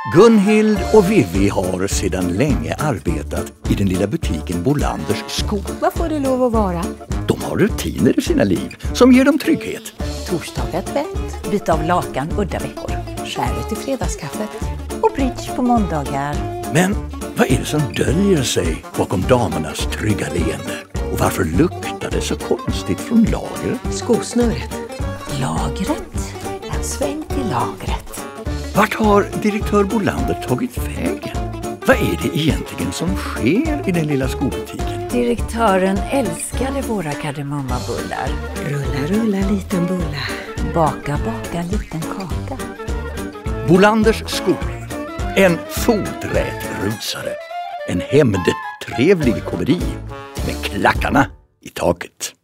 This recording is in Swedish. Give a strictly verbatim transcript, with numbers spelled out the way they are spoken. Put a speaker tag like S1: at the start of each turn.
S1: Gunhild och Vivi har sedan länge arbetat i den lilla butiken Bolanders skor.
S2: Vad får det lov att vara?
S1: De har rutiner i sina liv som ger dem trygghet.
S2: Torsdagar tvätt, byta av lakan udda veckor, skäret i fredagskaffet och bridge på måndagar.
S1: Men vad är det som döljer sig bakom damernas trygga leende? Och varför luktar det så konstigt från lagret?
S2: Skosnöret. Lagret? En sväng till lagret.
S1: Vart har direktör Bolander tagit vägen? Vad är det egentligen som sker i den lilla skobutiken?
S2: Direktören älskade våra kardemommabullar.
S3: Rulla, rulla, liten bulla.
S2: Baka, baka, liten kaka.
S1: Bolanders skor. En foträt rusare. En hämndtrevlig komedi med klackarna i taket.